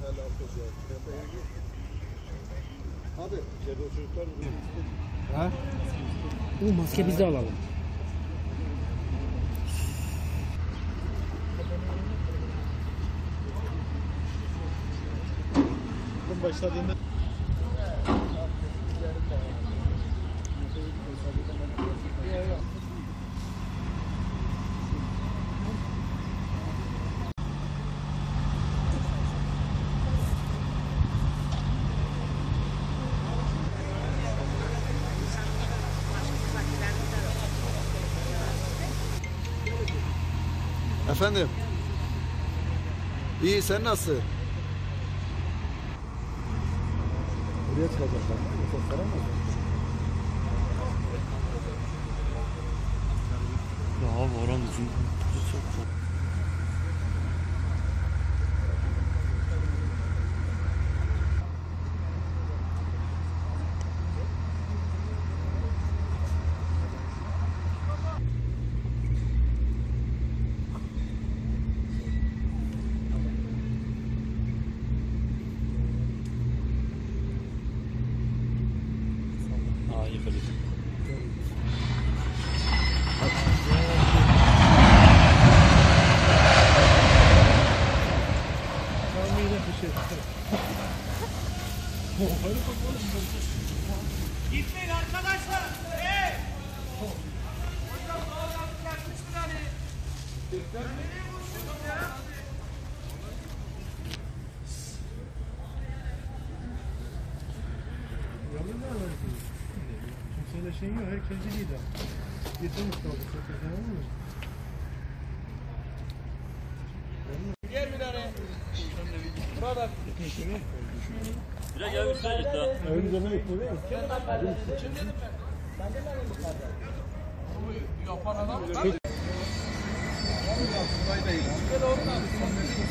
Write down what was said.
Abi, çocuklar ha? Bu maske biz de alalım. başladığında efendim. İyi, sen nasıl? Buraya çıkacaklar. Ya abi oranın çok çok. Aa yıkıldı. Gitmeyin arkadaşlar. Hey! Hocam doğru gelmiştir hani. Nereye boşuyorsun ya? Kimseyle şey yok, herkes iyiydi. Getirmiş kaldı, tamam mı? Gel bir tane. Burada. Direkt ev üstüne gitti ha. Öyle demek mi? Kim dedim ben? Ben de ben yukarıda. Yapan adam. Gel oğlum abi.